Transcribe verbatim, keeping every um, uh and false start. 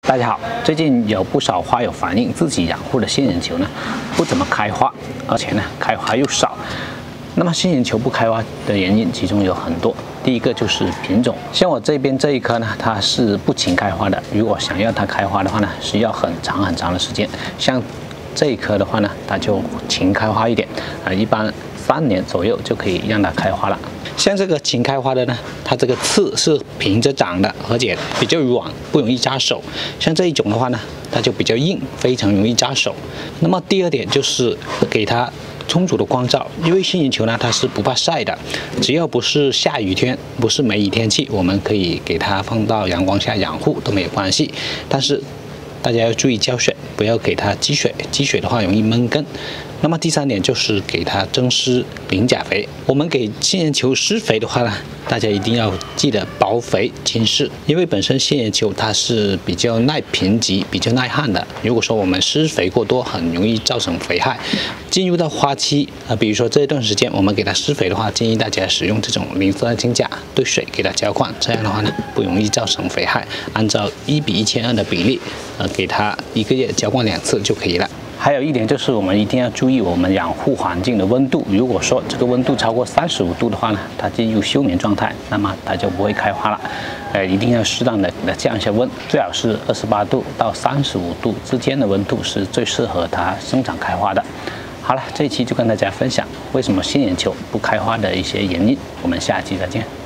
大家好，最近有不少花友反映自己养护的仙人球呢不怎么开花，而且呢开花又少。那么仙人球不开花的原因其中有很多，第一个就是品种，像我这边这一颗呢，它是不勤开花的。如果想要它开花的话呢，需要很长很长的时间。像这一颗的话呢，它就勤开花一点啊，一般三年左右就可以让它开花了。像这个勤开花的呢，它这个刺是平着长的，而且比较软，不容易扎手。像这一种的话呢，它就比较硬，非常容易扎手。那么第二点就是给它充足的光照，因为仙人球呢它是不怕晒的，只要不是下雨天，不是梅雨天气，我们可以给它放到阳光下养护都没有关系。但是大家要注意浇水，不要给它积水，积水的话容易闷根。那么第三点就是给它增施磷钾肥。我们给仙人球施肥的话呢，大家一定要记得薄肥轻施，因为本身仙人球它是比较耐贫瘠、比较耐旱的。如果说我们施肥过多，很容易造成肥害。进入到花期啊，比如说这一段时间我们给它施肥的话，建议大家使用这种磷酸氢钾对水给它浇灌，这样的话呢不容易造成肥害。按照一比一千二的比例，呃，给它一个月浇灌两次就可以了。还有一点就是，我们一定要注意我们养护环境的温度。如果说这个温度超过三十五度的话呢，它进入休眠状态，那么它就不会开花了。呃，一定要适当的给它降一下温，最好是二十八度到三十五度之间的温度是最适合它生长开花的。好了，这一期就跟大家分享为什么仙人球不开花的一些原因，我们下期再见。